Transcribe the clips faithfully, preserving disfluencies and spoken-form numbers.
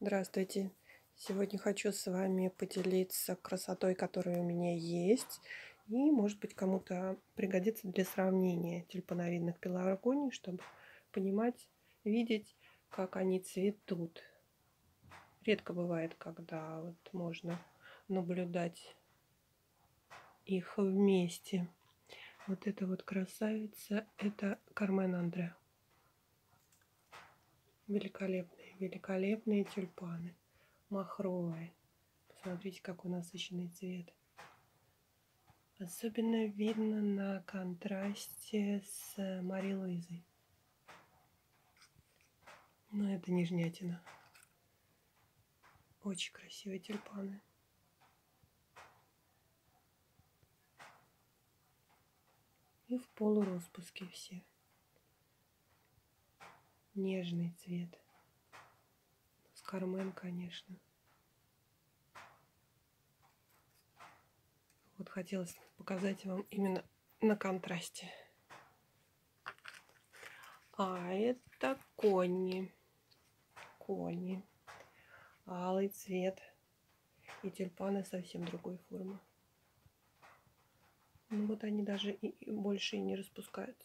Здравствуйте! Сегодня хочу с вами поделиться красотой, которая у меня есть. И, может быть, кому-то пригодится для сравнения тюльпановидных пеларгоний, чтобы понимать, видеть, как они цветут. Редко бывает, когда вот можно наблюдать их вместе. Вот эта вот красавица, это Кармен Андре. Великолепные, великолепные тюльпаны. Махровые. Посмотрите, какой насыщенный цвет. Особенно видно на контрасте с Марией Луизой. Но это нежнятина. Очень красивые тюльпаны. И в полураспуске все. Нежный цвет. С Кармен, конечно. Вот хотелось показать вам именно на контрасте. А это Конни. Конни. Алый цвет. И тюльпаны совсем другой формы. Ну вот они даже и больше и не распускаются.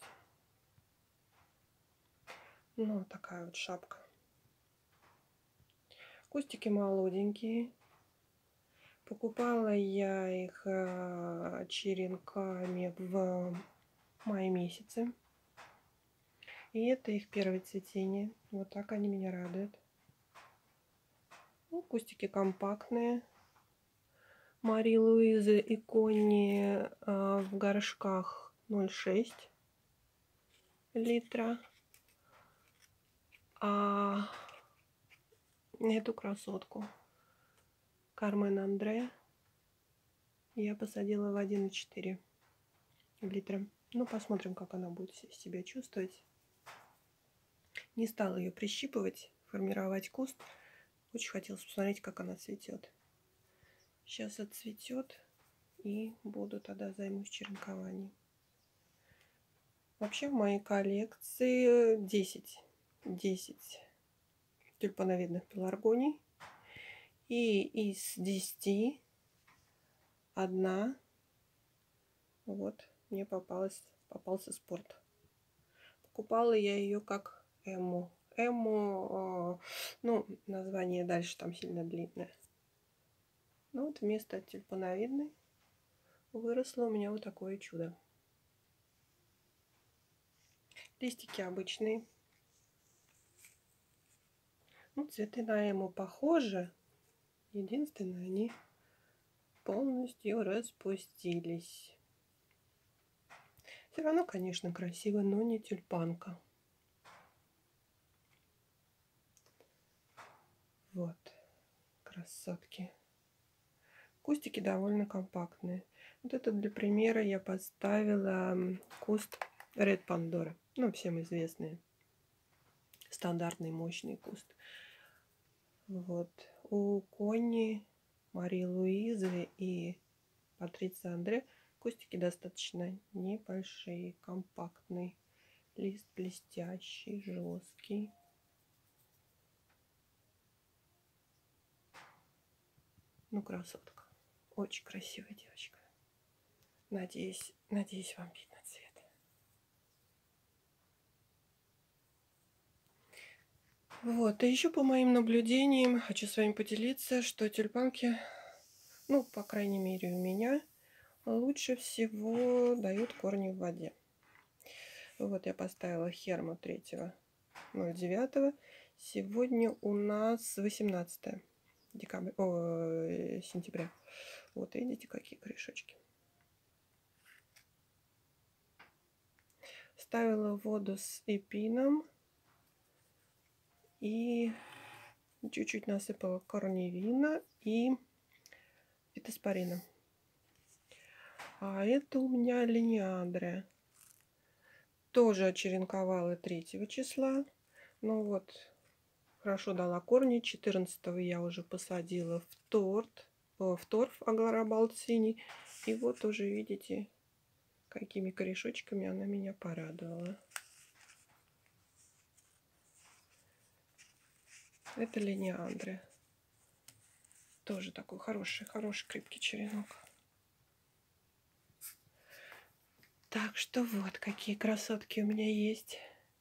Ну, такая вот шапка. Кустики молоденькие. Покупала я их черенками в мае месяце. И это их первое цветение. Вот так они меня радуют. Ну, кустики компактные. Марии Луизы и Конни в горшках ноль шесть литра. А эту красотку Кармен Андре я посадила в один и четыре литра. Ну, посмотрим, как она будет себя чувствовать. Не стала ее прищипывать, формировать куст. Очень хотелось посмотреть, как она цветет. Сейчас отцветет, и буду тогда займусь черенкованием. Вообще в моей коллекции десять, десять тюльпановидных пеларгоний. И из десяти одна вот мне попалась, попался спорт. Покупала я ее как Эмму. Эмму, ну, название дальше там сильно длинное. Ну вот вместо тюльпановидной выросло у меня вот такое чудо. Листики обычные. Ну, цветы на Эмму похожи. Единственное, они полностью распустились. Все равно, конечно, красиво, но не тюльпанка. Вот, красотки. Кустики довольно компактные. Вот это для примера я поставила куст Red Pandora. Ну, всем известный. Стандартный мощный куст. Вот. У Конни, Марии Луизы и Патриции Андре кустики достаточно небольшие, компактный. Лист блестящий, жесткий. Ну, красотка. Очень красивая девочка. Надеюсь, надеюсь, вам видно цвет. Вот, и еще по моим наблюдениям хочу с вами поделиться, что тюльпанки, ну, по крайней мере, у меня лучше всего дают корни в воде. Вот я поставила Херму третьего ноль девятого. Сегодня у нас восемнадцатое декабря, о, сентября. Вот видите, какие корешочки. Ставила воду с эпином и чуть-чуть насыпала корневина и фитоспорина. А это у меня линиандра. Тоже очеренковала третьего числа. Ну вот, хорошо дала корни. четырнадцатого я уже посадила в торт, в торф аглоробалтиний. И вот уже видите, какими корешочками она меня порадовала. Это лениандры. Тоже такой хороший, хороший крепкий черенок. Так что вот какие красотки у меня есть.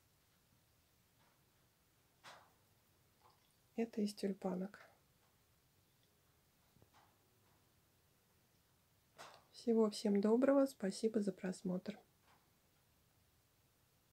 Это из тюльпанок. Всего всем доброго. Спасибо за просмотр.